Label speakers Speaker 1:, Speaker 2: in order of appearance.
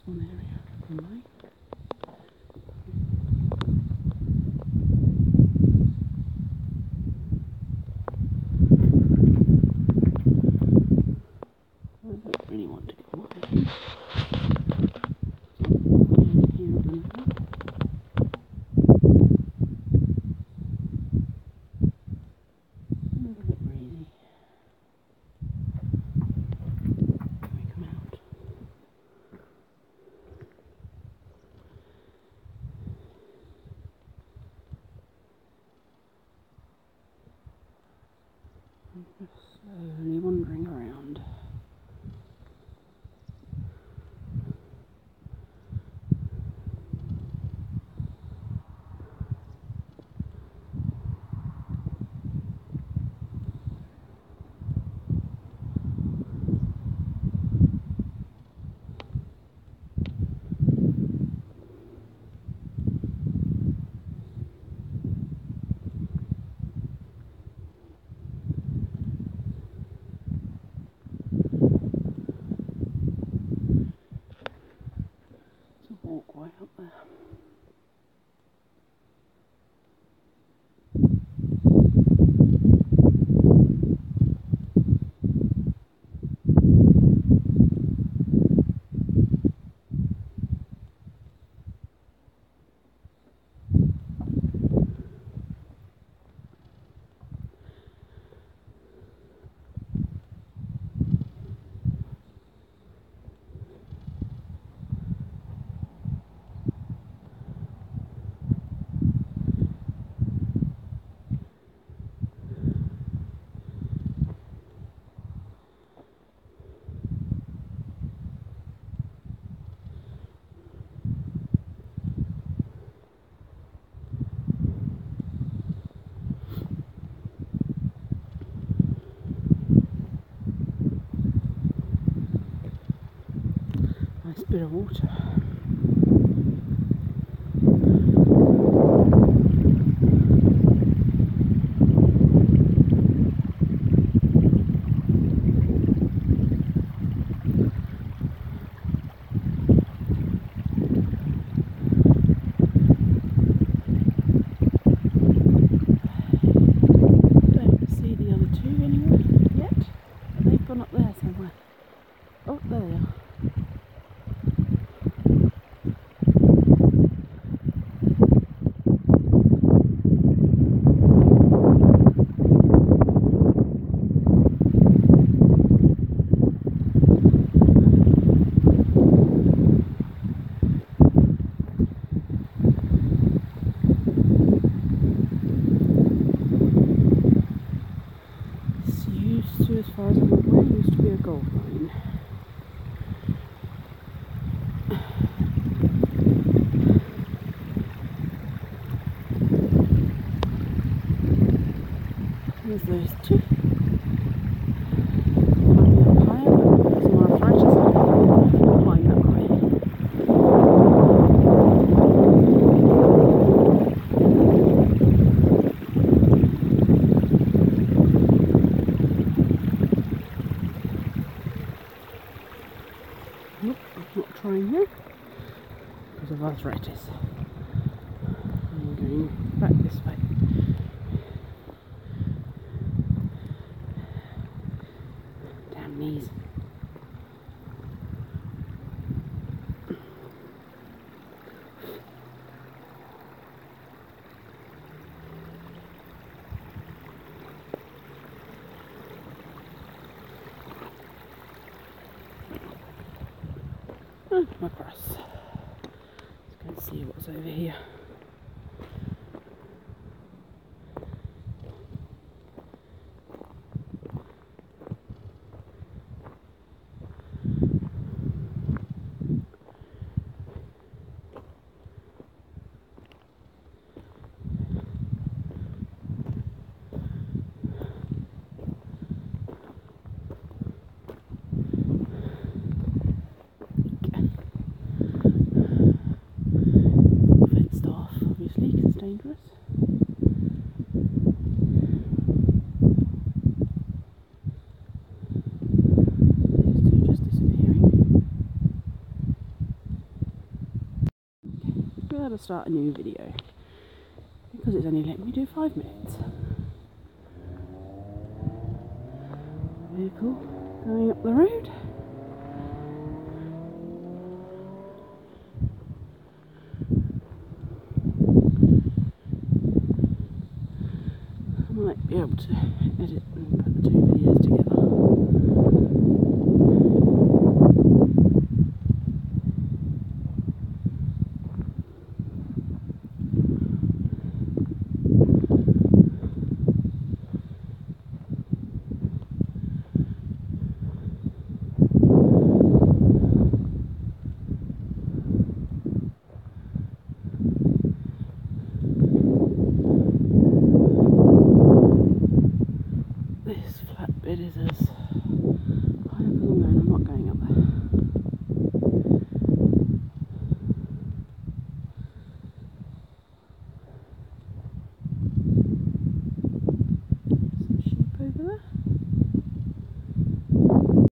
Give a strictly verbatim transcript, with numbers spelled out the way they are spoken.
Speaker 1: one area of the lake. I don't really want to go away. Here at the lake. A little bit breezy. Can we come out? I'm just slowly wandering around. Walkway up there. Nice bit of water. Don't see the other two anywhere yet. They've gone up there somewhere. Oh, there they are. To, as far as I'm aware, used to be a gold mine. There's those two. Might be up higher, but there's more arthritis. I'll climb that way. Nope, I'm not trying here because of arthritis. I'm going back this way. Damn knees. Oh, my cross. Let's go and see what's over here. Fenced off. to start a new video because it's only letting me do five minutes. Vehicle going up the road. I might be able to edit and put